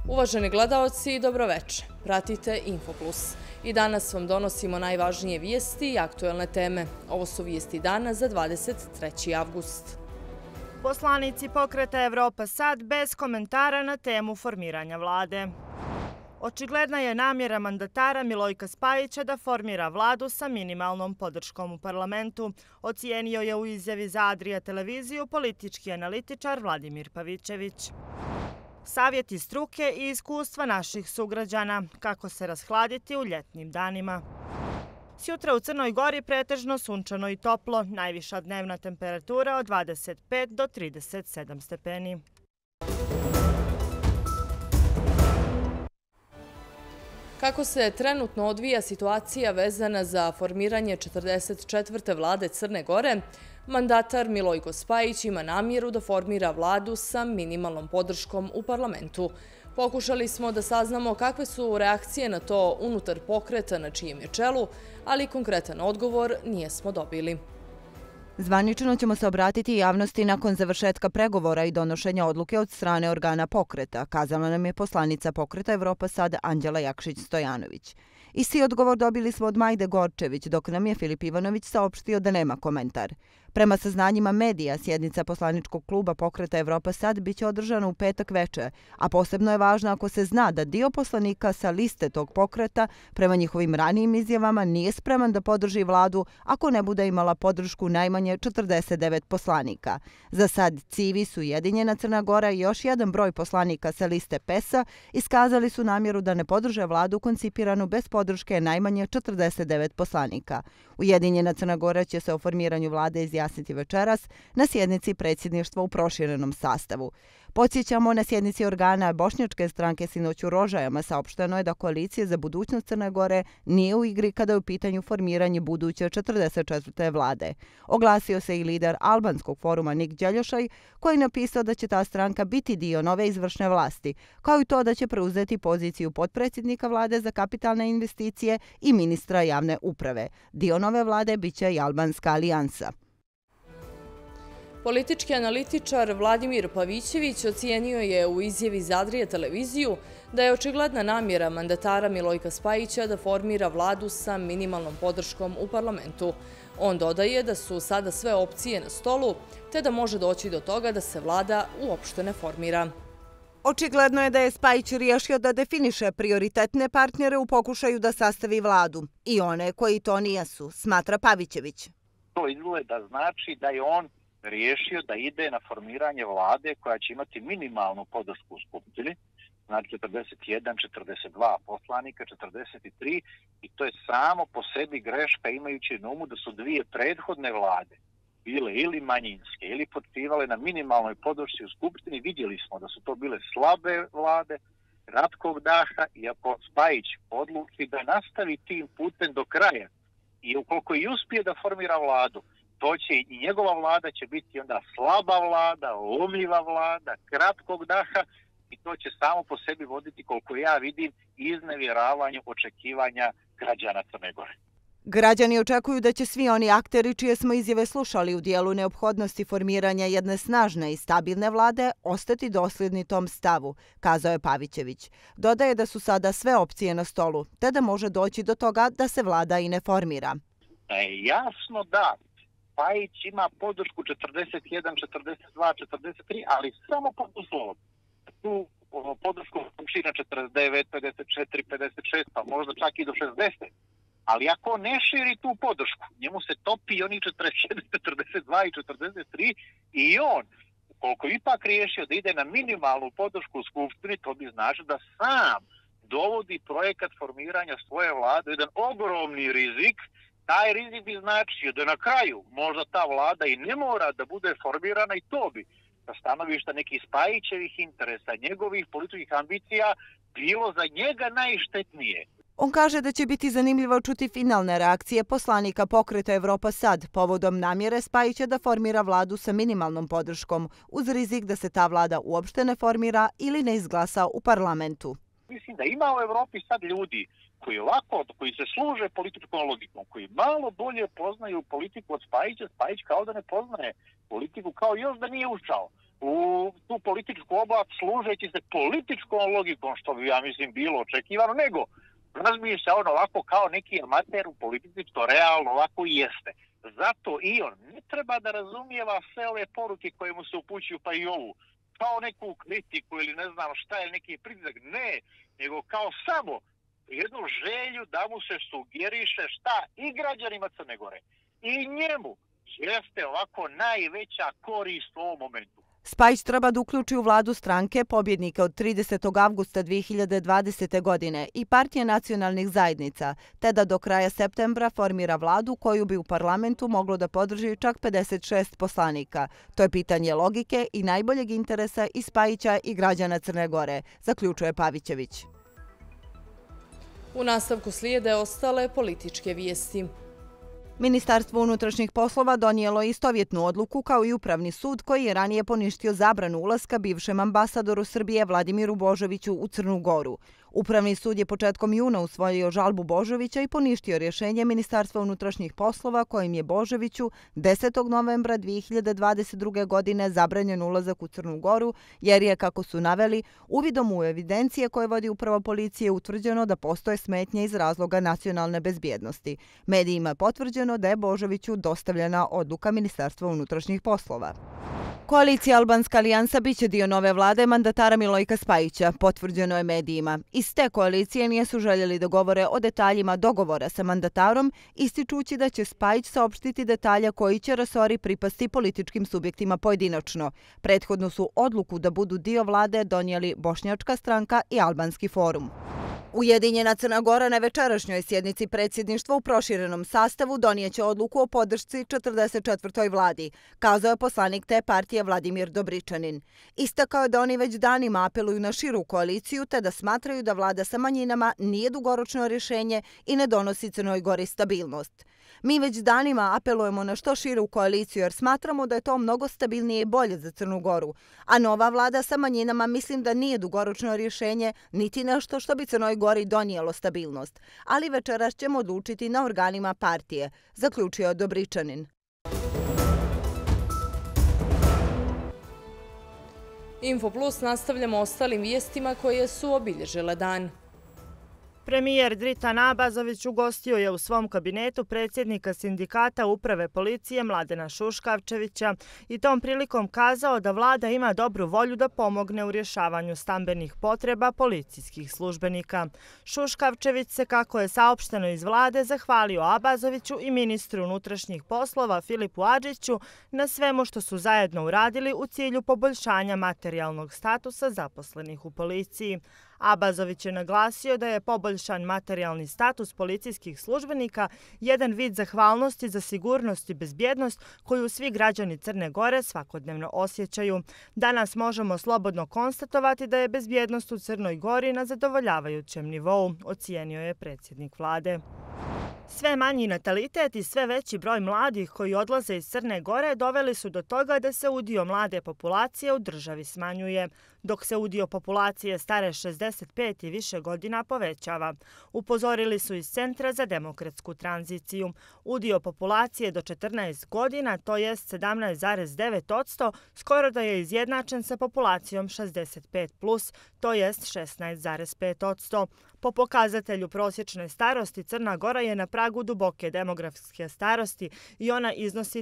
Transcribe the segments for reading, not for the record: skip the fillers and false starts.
Uvaženi gledaoci, dobroveče. Pratite Infoplus. I danas vam donosimo najvažnije vijesti i aktuelne teme. Ovo su vijesti dana za 23. avgust. Poslanici Pokreta Evropa Sad bez komentara na temu formiranja vlade. Očigledna je namjera mandatara Milojka Spajića da formira vladu sa minimalnom podrškom u parlamentu, ocijenio je u izjavi za Adria televiziju politički analitičar Vladimir Pavićević. Savjeti struke i iskustva naših sugrađana, kako se rashladiti u ljetnim danima. Sjutra u Crnoj Gori pretežno sunčano i toplo, najviša dnevna temperatura od 25 do 37 stepeni. Kako se trenutno odvija situacija vezana za formiranje 44. vlade Crne Gore, mandatar Milojko Spajić ima namjeru da formira vladu sa minimalnom podrškom u parlamentu. Pokušali smo da saznamo kakve su reakcije na to unutar pokreta na čijem je čelu, ali konkretan odgovor nijesmo dobili. Zvanično ćemo se obratiti javnosti nakon završetka pregovora i donošenja odluke od strane organa pokreta, kazala nam je poslanica Pokreta Evropa Sad Anđela Jakšić-Stojanović. Isti odgovor dobili smo od Majde Gorčević, dok nam je Filip Ivanović saopštio da nema komentar. Prema saznanjima medija, sjednica poslaničkog kluba Pokreta Evropa Sad biće održana u petak veče, a posebno je važno ako se zna da dio poslanika sa liste tog pokreta, prema njihovim ranijim izjavama, nije spreman da podrži vladu ako ne bude imala podršku najmanje 49 poslanika. Za sad Civis, Ujedinjena Crna Gora i još jedan broj poslanika sa liste PES-a iskazali su namjeru da ne podrže vladu koncipiranu bez podrške najmanje 49 poslanika. Ujedinjena Crna Gora će se o formiranju vlade izjasniti večeras na sjednici predsjedništva u proširenom sastavu. Podsjećamo, na sjednici organa Bošnjačke stranke sinoć u Rožajama saopšteno je da koalicija za budućnost Crne Gore nije u igri kada je u pitanju formiranje buduće 44. vlade. Oglasio se i lider albanskog foruma Nik Đeljošaj, koji je napisao da će ta stranka biti dio nove izvršne vlasti, kao i to da će preuzeti poziciju potpredsjednika vlade za kapitalne investicije i ministra javne uprave. Dio nove vlade biće i Albanska alijansa. Politički analitičar Vladimir Pavićević ocijenio je u izjavi za Adria televiziju da je očigledna namjera mandatara Milojka Spajića da formira vladu sa minimalnom podrškom u parlamentu. On dodaje da su sada sve opcije na stolu, te da može doći do toga da se vlada uopšte ne formira. Očigledno je da je Spajić riješio da definiše prioritetne partnere u pokušaju da sastavi vladu i one koji to nijesu, smatra Pavićević. To izgleda znači da je on riješio da ide na formiranje vlade koja će imati minimalnu podršku u Skupštini, znači 41, 42 poslanika, 43, i to je samo po sebi greška imajući na umu da su dvije prethodne vlade bile ili manjinske ili potpivale na minimalnoj podršci u Skupštini. Vidjeli smo da su to bile slabe vlade, kratkog daha, i ako Spajić odluči da nastavi tim putem do kraja i ukoliko i uspije da formira vladu, to će i njegova vlada će biti onda slaba vlada, lomljiva vlada, kratkog daha, i to će samo po sebi voditi, koliko ja vidim, iznevjeravanju očekivanja građana Crne Gore. Građani očekuju da će svi oni akteri čije smo izjave slušali u dijelu neophodnosti formiranja jedne snažne i stabilne vlade ostati dosljedni tom stavu, kazao je Pavićević. Dodaje da su sada sve opcije na stolu, te da može doći do toga da se vlada i ne formira. Jasno da Spajić ima podršku 41, 42, 43, ali samo pod uslovom. Tu podršku šira 49, 54, 56, pa možda čak i do 60. Ali ako ne širi tu podršku, njemu se topi oni 41, 42 i 43, i on, koliko ipak riješio da ide na minimalnu podršku u Skupštini, to bi znači da sam dovodi projekat formiranja svoje vlade, jedan ogromni rizik. Taj rizik bi značio da na kraju možda ta vlada i ne mora da bude formirana, i to bi sa stanovišta nekih Spajićevih interesa, njegovih političkih ambicija, bilo za njega najštetnije. On kaže da će biti zanimljivo čuti finalne reakcije poslanika Pokreta Evropa Sad povodom namjere Spajića da formira vladu sa minimalnom podrškom, uz rizik da se ta vlada uopšte ne formira ili ne izglasa u parlamentu. Mislim da ima u Evropi sad ljudi koji se služe političkom logikom, koji malo bolje poznaju politiku od Spajića. Spajić kao da ne poznaje politiku, kao još da nije ušao. u tu političku oblast služeći se političkom logikom, što bi, ja mislim, bilo očekivano, nego razmišlja on ovako kao neki amater u politici, što realno ovako i jeste. Zato i on ne treba da razumijeva sve ove poruke koje mu se upućuju, pa i ovu, kao neku kritiku ili ne znam šta, ili neki pritisak, ne, nego kao samo jednu želju da mu se sugeriše šta i građanima Crne Gore i njemu jeste ovako najveća korist u ovom momentu. Spajić treba da uključi u vladu stranke pobjednika od 30. avgusta 2020. godine i Partije nacionalnih zajednica, te da do kraja septembra formira vladu koju bi u parlamentu moglo da podrži čak 56 poslanika. To je pitanje logike i najboljeg interesa i Spajića i građana Crne Gore, zaključuje Pavićević. U nastavku slijede ostale političke vijesti. Ministarstvo unutrašnjih poslova donijelo je istovjetnu odluku kao i Upravni sud koji je ranije poništio zabranu ulaska bivšem ambasadoru Srbije Vladimiru Božoviću u Crnu Goru. Upravni sud je početkom juna usvojio žalbu Božovića i poništio rješenje Ministarstva unutrašnjih poslova kojim je Božoviću 10. novembra 2022. godine zabranjen ulazak u Crnu Goru jer je, kako su naveli, uvidom u evidencije koje vodi Uprava policije utvrđeno da postoje smetnje iz razloga nacionalne bezbjednosti. Medijima je potvrđeno da je Božoviću dostavljena odluka Ministarstva unutrašnjih poslova. Koalicija Albanska alijansa biće dio nove vlade mandatara Milojka Spajića, potvrđeno je medijima. Iz te koalicije nisu željeli da govore o detaljima dogovora sa mandatarom, ističući da će Spajić saopštiti detalja koji će resori pripasti političkim subjektima pojedinačno. Prethodno su odluku da budu dio vlade donijeli Bošnjačka stranka i Albanski forum. Ujedinjena Crna Gora na večerašnjoj sjednici predsjedništva u proširenom sastavu donijeće odluku o podršci 44. vladi, kazao je poslanik te partije Vladimir Dobričanin. Istakao je da oni već danima apeluju na širu koaliciju te da smatraju da vlada sa manjinama nije dugoročno rješenje i ne donosi Crnoj Gori stabilnost. Mi već danima apelujemo na što širu koaliciju jer smatramo da je to mnogo stabilnije i bolje za Crnu Goru, a nova vlada sa manjinama mislim da nije dugoročno rješenje niti nešto što bi Crnoj Gori donijelo stabilnost, ali večeras ćemo odlučiti na organima partije, zaključio Dobričanin. Info Plus nastavljamo ostalim vijestima koje su obilježile dan. Premijer Dritan Abazović ugostio je u svom kabinetu predsjednika sindikata Uprave policije Mladena Šuškavčevića i tom prilikom kazao da vlada ima dobru volju da pomogne u rješavanju stambenih potreba policijskih službenika. Šuškavčević se, kako je saopšteno iz vlade, zahvalio Abazoviću i ministru unutrašnjih poslova Filipu Adžiću na svemu što su zajedno uradili u cilju poboljšanja materijalnog statusa zaposlenih u policiji. Abazović je naglasio da je poboljšan materijalni status policijskih službenika jedan vid zahvalnosti za sigurnost i bezbjednost koju svi građani Crne Gore svakodnevno osjećaju. Danas možemo slobodno konstatovati da je bezbjednost u Crnoj Gori na zadovoljavajućem nivou, ocijenio je predsjednik vlade. Sve manji natalitet i sve veći broj mladih koji odlaze iz Crne Gore doveli su do toga da se udio mlade populacije u državi smanjuje, dok se udio populacije stare 65 i više godina povećava. Upozorili su iz Centra za demokratsku tranziciju. Udio populacije do 14 godina, to jest 17,9%, skoro da je izjednačen sa populacijom 65+, to jest 16,5%. Po pokazatelju prosječne starosti Crna Gora je na pragu duboke demografske starosti i ona iznosi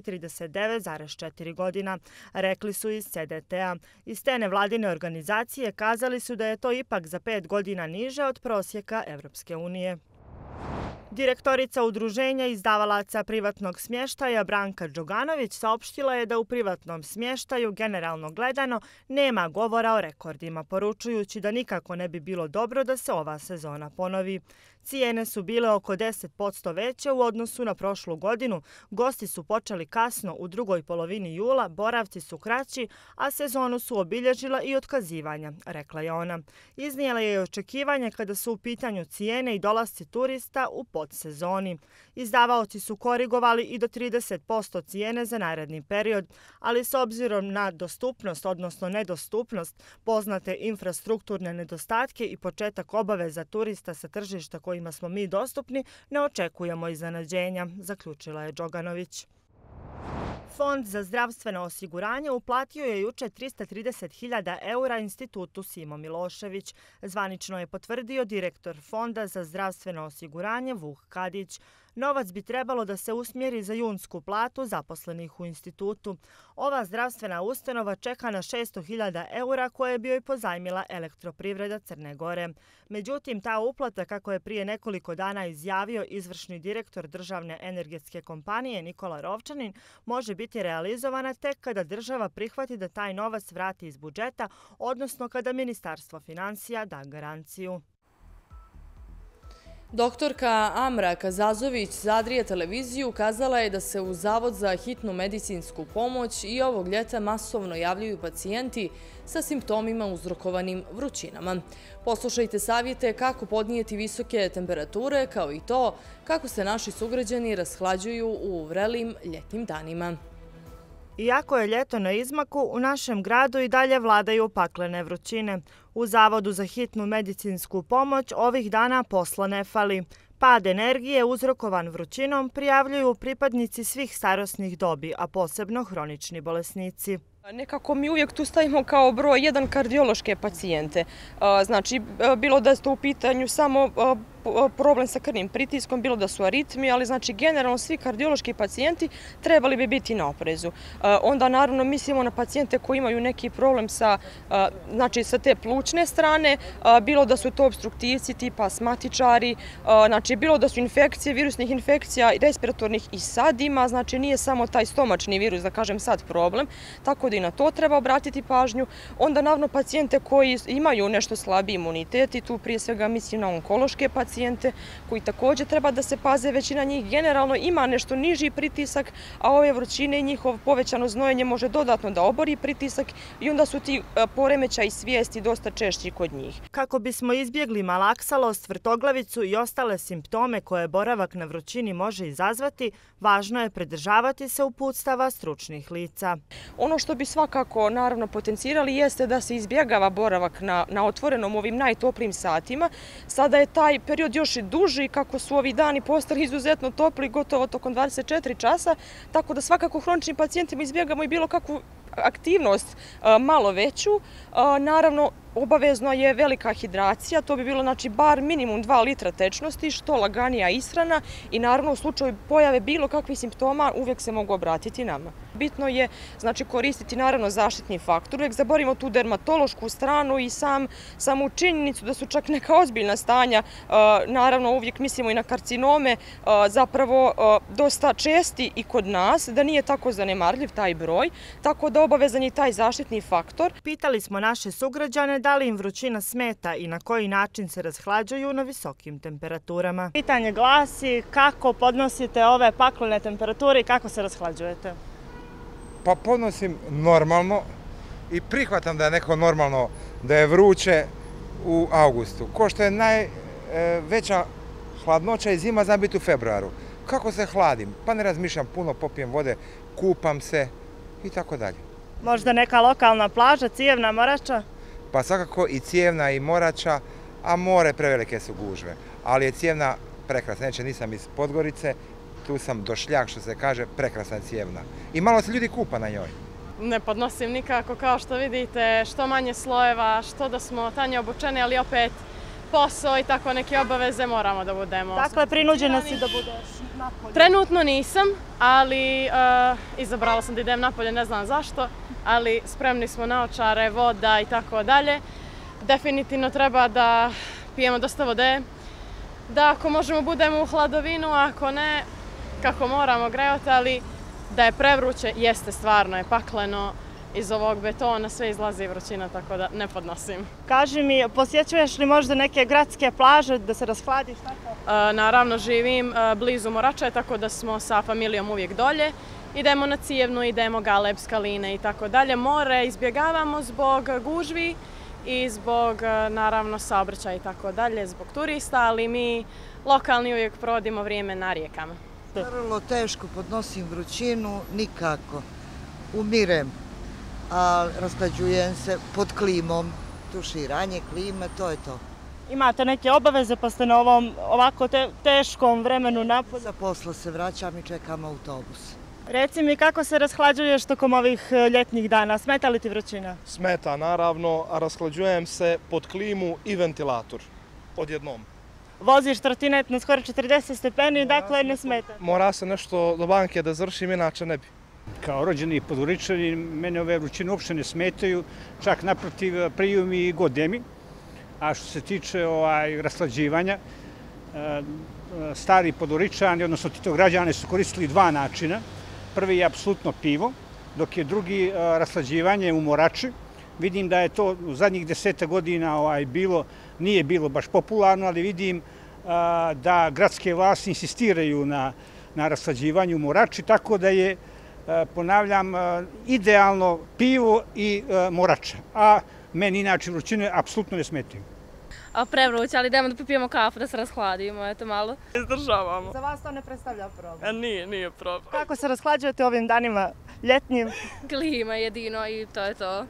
39,4 godina, rekli su iz CDT-a. Iz te nevladine organizacije kazali su da je to ipak za 5 godina niže od prosjeka Evropske unije. Direktorica Udruženja izdavalaca privatnog smještaja Branka Đoganović saopštila je da u privatnom smještaju generalno gledano nema govora o rekordima, poručujući da nikako ne bi bilo dobro da se ova sezona ponovi. Cijene su bile oko 10% veće u odnosu na prošlu godinu, gosti su počeli kasno u drugoj polovini jula, boravci su kraći, a sezonu su obilježila i otkazivanja, rekla je ona. Iznijela je očekivanje kada su u pitanju cijene i dolasci turista u podsezoni. Izdavaoci su korigovali i do 30% cijene za naredni period, ali s obzirom na dostupnost, odnosno nedostupnost, poznate infrastrukturne nedostatke i početak obaveza turista sa tržišta kojima smo mi dostupni, ne očekujemo iznenađenja, zaključila je Đoganović. Fond za zdravstveno osiguranje uplatio je juče 330.000 eura institutu Simo Milošević. Zvanično je potvrdio direktor Fonda za zdravstveno osiguranje Vuk Kadić. Novac bi trebalo da se usmjeri za junsku platu zaposlenih u institutu. Ova zdravstvena ustanova čeka na 600.000 eura koje je bio i pozajmila Elektroprivreda Crne Gore. Međutim, ta uplata, kako je prije nekoliko dana izjavio izvršni direktor državne energetske kompanije Nikola Rovčanin, može biti realizovana tek kada država prihvati da taj novac vrati iz budžeta, odnosno kada Ministarstvo financija da garanciju. Doktorka Amra Kazazović za Adria televiziju kazala je da se u Zavod za hitnu medicinsku pomoć i ovog ljeta masovno javljaju pacijenti sa simptomima uzrokovanim vrućinama. Poslušajte savjete kako podnijeti visoke temperature, kao i to kako se naši sugrađani rashlađuju u vrelim ljetnim danima. Iako je ljeto na izmaku, u našem gradu i dalje vladaju paklene vrućine. U Zavodu za hitnu medicinsku pomoć ovih dana posla ne fali. Pad energije uzrokovan vrućinom prijavljuju pripadnici svih starosnih dobi, a posebno hronični bolesnici. Nekako mi uvijek tu stavimo kao broj 1 kardiološke pacijente. Znači, bilo da je to u pitanju samo problem sa krvnim pritiskom, bilo da su aritmi, ali znači generalno svi kardiološki pacijenti trebali bi biti na oprezu. Onda naravno mislimo na pacijente koji imaju neki problem sa te plućne strane, bilo da su to obstruktivci tipa astmatičari, znači bilo da su infekcije, virusnih infekcija, respiratornih i sad ima, znači nije samo taj stomačni virus, da kažem sad problem, tako da i na to treba obratiti pažnju. Onda naravno pacijente koji imaju nešto slabiji imunitet i tu prije svega mislim na onkološke pacijente koji također treba da se paze, većina njih generalno ima nešto niži pritisak, a ove vrućine i njihov povećano znojenje može dodatno da obori pritisak i onda su ti poremećaji svijesti dosta češći kod njih. Kako bismo izbjegli malaksalost, vrtoglavicu i ostale simptome koje boravak na vrućini može izazvati, važno je pridržavati se uputstava stručnih lica. Ono što bi svakako naravno potencirali jeste da se izbjegava boravak na otvorenom ovim najtoplijim satima. Sada je taj period još i duži, kako su ovi dani postali izuzetno topli, gotovo tokom 24 časa, tako da svakako hroničnim pacijentima izbjegamo i bilo kakvu aktivnost malo veću. Naravno, obavezno je velika hidracija, to bi bilo znači bar minimum 2 litra tečnosti, što laganija ishrana i naravno u slučaju pojave bilo kakvih simptoma uvijek se mogu obratiti nama. Bitno je znači koristiti naravno zaštitni faktor, uvijek zaborimo tu dermatološku stranu i samu činjenicu da su čak neka ozbiljna stanja, naravno uvijek mislimo i na karcinome, zapravo dosta česti i kod nas, da nije tako zanemarljiv taj broj, tako da obavezan je taj zaštitni faktor. Pitali smo naše sugrađane da li im vrućina smeta i na koji način se rashlađuju na visokim temperaturama. Pitanje glasi kako podnosite ove paklene temperature i kako se rashlađujete? Pa podnosim normalno i prihvatam da je neko normalno da je vruće u augustu. Ko što je najveća hladnoća i zima zna biti u februaru. Kako se hladim? Pa ne razmišljam puno, popijem vode, kupam se i tako dalje. Možda neka lokalna plaža, Cijevna, Morača? Pa svakako i Cijevna i Morača, a more prevelike su gužve. Ali je Cijevna prekrasna, neće nisam iz Podgorice, tu sam došljak što se kaže, prekrasna Cijevna. I malo se ljudi kupa na njoj. Ne podnosim nikako, kao što vidite, što manje slojeva, što da smo tanje obučeni, ali opet posao i tako neke obaveze moramo da budemo. Dakle, prinuđena si da budeš napolje? Trenutno nisam, ali izabrala sam da idem napolje, ne znam zašto, ali spremni smo naočare, voda i tako dalje. Definitivno treba da pijemo dosta vode, da ako možemo budemo u hladovinu, ako ne, kako moramo grejati, ali da je prevruće, jeste stvarno, je pakleno. Iz ovog betona sve izlazi vrućina, tako da ne podnosim. Kaži mi, posjećuješ li možda neke gradske plaže da se rashladiš tako? Naravno, živim blizu Morače, tako da smo sa familijom uvijek dolje. Idemo na Cijevnu, idemo Galeb, Skaline i tako dalje. More izbjegavamo zbog gužvi i zbog, naravno, saobraćaja i tako dalje, zbog turista, ali mi lokalni uvijek provodimo vrijeme na rijekama. Vrlo teško podnosim vrućinu, nikako. Umirem, a rashlađujem se pod klimom, tuširanje klime, to je to. Imate neke obaveze pa ste na ovom ovako teškom vremenu napolju? Za posla se vraćam i čekam autobus. Reci mi kako se rashlađuješ tokom ovih ljetnih dana, smeta li ti vrućina? Smeta naravno, a rashlađujem se pod klimu i ventilator odjednom. Voziš trotinet na skoro 40 stepeni, dakle ne smeta. Mora se nešto do banke da završim, inače ne bi. Kao rođeni Podgoričani, mene ove vrućine uopšte ne smetaju, čak naprotiv priju mi i gode mi. A što se tiče rashlađivanja, stari Podgoričani, odnosno Titograđani su koristili dva načina. Prvi je apsolutno pivo, dok je drugi rashlađivanje u morači. Vidim da je to u zadnjih 10 godina nije bilo baš popularno, ali vidim da gradske vlasti insistiraju na rashlađivanju u morači, tako da je, ponavljam, idealno pivo i morača. A meni inače vrućine apsolutno ne smetaju. Prevruće, ali idemo da popijemo kafu, da se rashladimo, eto malo. Izdržavamo. Za vas to ne predstavlja problem? Nije problem. Kako se rashlađujete ovim danima ljetnim? Klima jedino i to je to.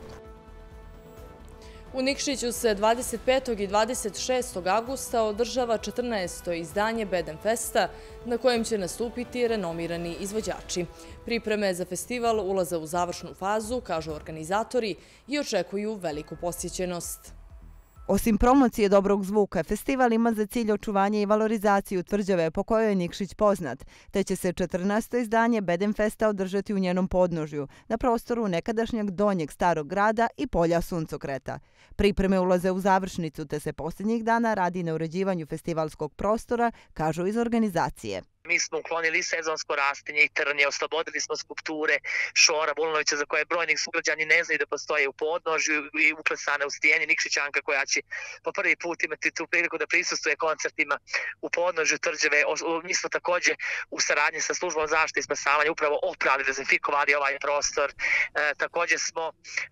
U Nikšiću se 25. i 26. avgusta održava 14. izdanje Bedenfesta, na kojem će nastupiti renomirani izvođači. Pripreme za festival ulaze u završnu fazu, kažu organizatori, i očekuju veliku posjećenost. Osim promocije dobrog zvuka, festival ima za cilj očuvanje i valorizaciju tvrđave po kojoj je Nikšić poznat, te će se 14. izdanje Bedenfesta održati u njenom podnožju, na prostoru nekadašnjeg donjeg starog grada i polja Suncokreta. Pripreme ulaze u završnicu, te se posljednjih dana radi na uređivanju festivalskog prostora, kažu iz organizacije. Mi smo uklonili sezonsko rastinje i trnje, oslobodili smo skulpture Šora Bulunovića za koje brojni sugrađani ne znaju da postoje u podnožju i uklesane u stijeni Nikšićanka koja će po prvi put imati tu priliku da prisustuje koncertima u podnožju tvrđave. Mi smo također u saradnji sa službom zaštite i spasavanja upravo oprali, dezinfikovali ovaj prostor. Također smo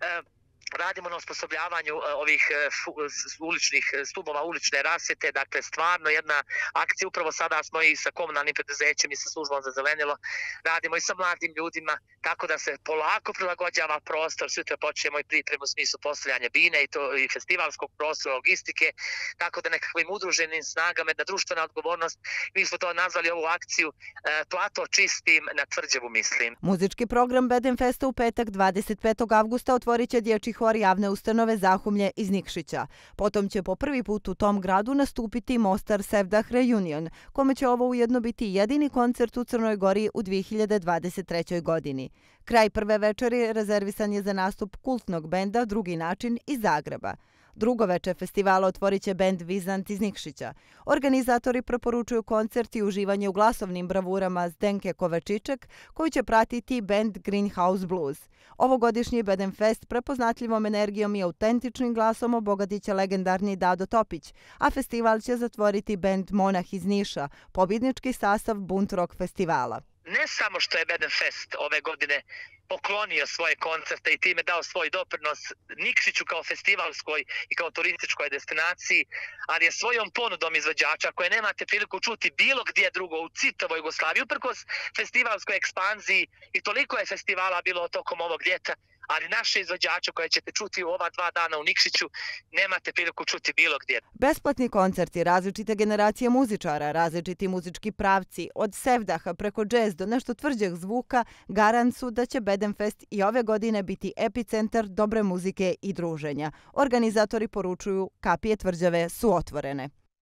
radimo na osposobljavanju ovih uličnih stubova, ulične rasvjete, dakle stvarno jedna akcija. Upravo sada smo i sa komunalnim preduzećem i sa službom za zelenilo, radimo i sa mladim ljudima, tako da se polako prilagođava prostor. Sutra počnemo i pripremu u smislu postavljanja bine i festivalskog prostora, logistike, tako da nekakvim udruženim snagama, jedna društvena odgovornost. Mi smo to nazvali ovu akciju Plato čistim na tvrđavu, mislim. Muzički program Bedenfesta u petak 25. avgusta otvorit će dječji hor javne ustanove Zahumlje iz Nikšića. Potom će po prvi put u tom gradu nastupiti Mostar Sevdah Reunion, kome će ovo ujedno biti jedini koncert u Crnoj Gori u 2023. godini. Kraj prve večeri rezervisan je za nastup kultnog benda Drugi način iz Zagreba. Drugo veče festivala otvorit će bend Vizant iz Nikšića. Organizatori preporučuju koncert i uživanje u glasovnim bravurama Zdenke Kovačiček, koju će pratiti bend Greenhouse Blues. Ovogodišnji Bedenfest prepoznatljivom energijom i autentičnim glasom obogatit će legendarni Dado Topić, a festival će zatvoriti bend Monah iz Niša, pobjednički sastav Bunt Rock festivala. Ne samo što je Bedenfest ove godine poklonio svoje koncerte i time dao svoj doprinos Nikšiću kao festivalskoj i kao turističkoj destinaciji, ali je svojom ponudom izvođača koje nemate priliku čuti bilo gdje drugo u citovoj Jugoslaviji, uprkos festivalskoj ekspanziji, i toliko je festivala bilo tokom ovog ljeta, ali naše izvođače koje ćete čuti u ova 2 dana u Nikšiću nemate priliku čuti bilo gdje. Besplatni koncerti, različite generacije muzičara, različiti muzički pravci, od sevdaha preko džez do nešto tvrđeg zvuka, garant su da će Bedenfest i ove godine biti epicentar dobre muzike i druženja. Organizatori poručuju kapije tvrđave su otvorene.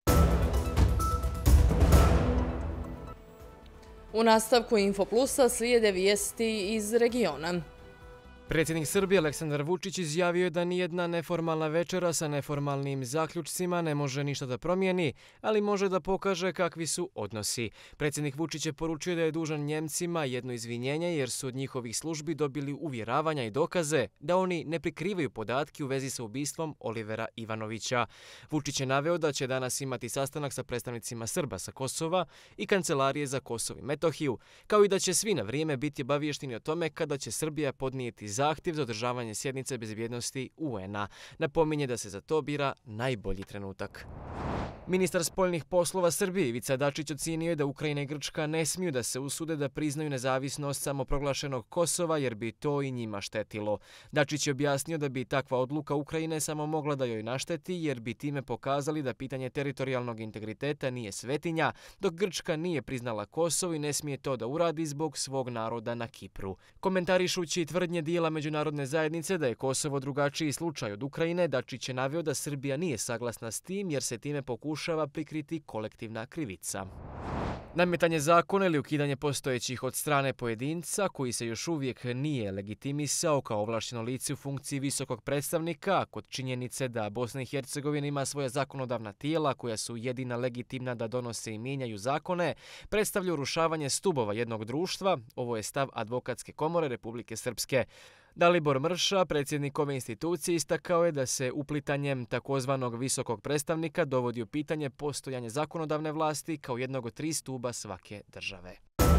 U nastavku Infoplusa slijede vijesti iz regiona. Predsjednik Srbije Aleksandar Vučić izjavio je da nijedna neformalna večera sa neformalnim zaključcima ne može ništa da promijeni, ali može da pokaže kakvi su odnosi. Predsjednik Vučić je poručio da je dužan Njemcima jedno izvinjenje jer su od njihovih službi dobili uvjeravanja i dokaze da oni ne prikrivaju podatke u vezi sa ubistvom Olivera Ivanovića. Vučić je naveo da će danas imati sastanak sa predstavnicima Srba sa Kosova i Kancelarije za Kosovo i Metohiju, kao i da će svi na vrijeme biti obaviješteni o tome kada će Srbija podnijeti zahtjev za održavanje sjednice bezbjednosti UN-a. Napominje da se za to bira najbolji trenutak. Ministar spoljnih poslova Srbije Ivica Dačić ocijenio je da Ukrajina i Grčka ne smiju da se usude da priznaju nezavisnost samoproglašenog Kosova jer bi to i njima štetilo. Dačić je objasnio da bi takva odluka Ukrajine samo mogla da joj našteti jer bi time pokazali da pitanje teritorijalnog integriteta nije svetinja, dok Grčka nije priznala Kosovo i ne smije to da uradi zbog svog naroda na Kipru. Komentarišući tvrdnje dijela međunarodne zajednice da je Kosovo drugačiji slučaj od Ukrajine, Dačić je naveo da Srbija nije saglasna s tim jer se time pokušava prikriti kolektivna krivica. Nametanje zakona ili ukidanje postojećih od strane pojedinca koji se još uvijek nije legitimisao kao ovlašteno lice u funkciji visokog predstavnika, kod činjenice da Bosna i Hercegovina ima svoja zakonodavna tijela koja su jedina legitimna da donose i mijenjaju zakone, predstavlja urušavanje stubova jednog društva. Ovo je stav Advokatske komore Republike Srpske. Dalibor Mrša, predsjednik ove institucije, istakao je da se uplitanjem takozvanog visokog predstavnika dovodi u pitanje postojanje zakonodavne vlasti kao jednog od 3 stuba svake države.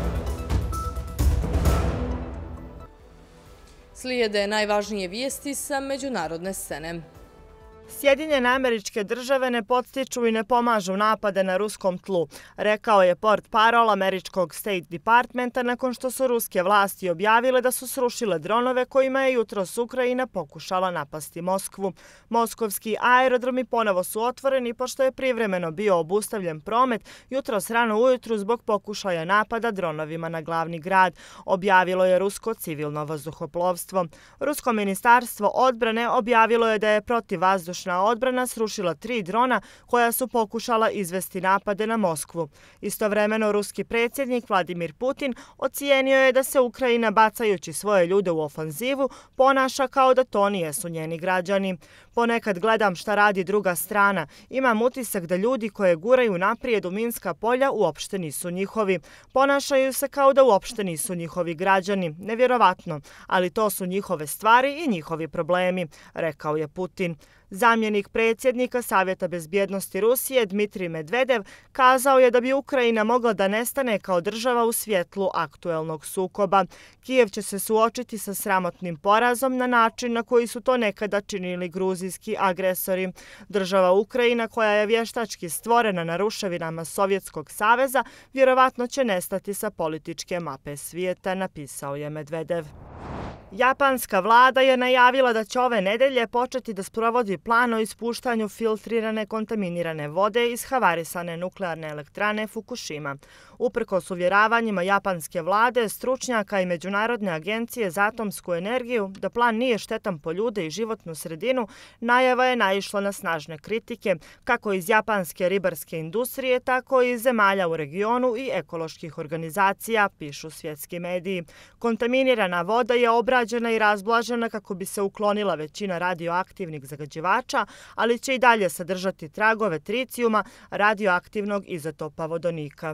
Slijede najvažnije vijesti sa međunarodne scene. Sjedinjene Američke Države ne podstiču i ne pomažu napade na ruskom tlu, rekao je portparol američkog State Departmenta nakon što su ruske vlasti objavile da su srušile dronove kojima je jutros Ukrajina pokušala napasti Moskvu. Moskovski aerodromi ponovo su otvoreni pošto je privremeno bio obustavljen promet jutros rano ujutru zbog pokušaja napada dronovima na glavni grad, objavilo je rusko civilno vazduhoplovstvo. Rusko ministarstvo odbrane objavilo je da je protivvazdušna odbrana srušila 3 drona koja su pokušala izvesti napade na Moskvu. Istovremeno, ruski predsjednik Vladimir Putin ocijenio je da se Ukrajina, bacajući svoje ljude u ofanzivu, ponaša kao da to nijesu njeni građani. Ponekad gledam šta radi druga strana. Imam utisak da ljudi koje guraju naprijed u minska polja uopšte nisu njihovi. Ponašaju se kao da uopšte nisu njihovi građani. Nevjerovatno, ali to su njihove stvari i njihovi problemi, rekao je Putin. Zamjenik predsjednika Savjeta bezbjednosti Rusije Dmitrij Medvedev kazao je da bi Ukrajina mogla da nestane kao država u svjetlu aktuelnog sukoba. Kijev će se suočiti sa sramotnim porazom na način na koji su to nekada činili gruzijski agresori. Država Ukrajina, koja je vještački stvorena na ruševinama Sovjetskog saveza, vjerovatno će nestati sa političke mape svijeta, napisao je Medvedev. Japanska vlada je najavila da će ove nedelje početi da sprovodi plan o ispuštanju filtrirane kontaminirane vode iz havarisane nuklearne elektrane Fukushima. Uprkos uvjeravanjima japanske vlade, stručnjaka i Međunarodne agencije za atomsku energiju da plan nije štetan po ljude i životnu sredinu, najava je naišla na snažne kritike, kako iz japanske ribarske industrije, tako i iz zemalja u regionu i ekoloških organizacija, pišu svjetski mediji. Kontaminirana voda je obrađena i razblažena kako bi se uklonila većina radioaktivnih zagađivača, ali će i dalje sadržati tragove tricijuma, radioaktivnog izotopa vodonika.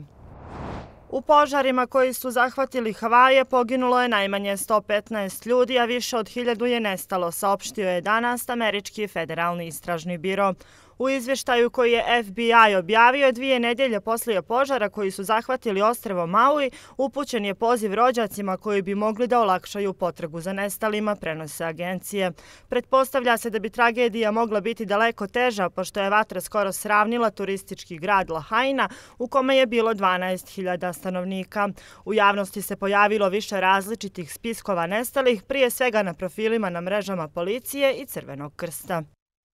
U požarima koji su zahvatili Havaje poginulo je najmanje 115 ljudi, a više od 1000 je nestalo, saopštio je danas Američki federalni istražni biro. U izvještaju koji je FBI objavio 2 nedelje poslije požara koji su zahvatili ostrvo Maui, upućen je poziv rođacima koji bi mogli da olakšaju potragu za nestalima, prenose agencije. Pretpostavlja se da bi tragedija mogla biti daleko teža, pošto je vatra skoro sravnila turistički grad Lahaina, u kome je bilo 12.000 stanovnika. U javnosti se pojavilo više različitih spiskova nestalih, prije svega na profilima na mrežama policije i Crvenog krsta.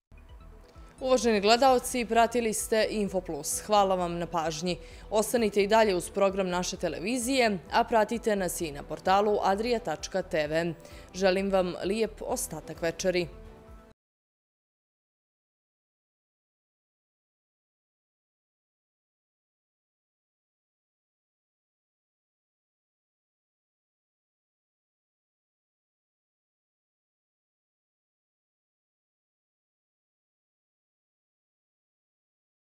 Uvaženi gledaoci, pratili ste InfoPlus. Hvala vam na pažnji. Ostanite i dalje uz program naše televizije, a pratite nas i na portalu adria.tv. Želim vam lijep ostatak večeri.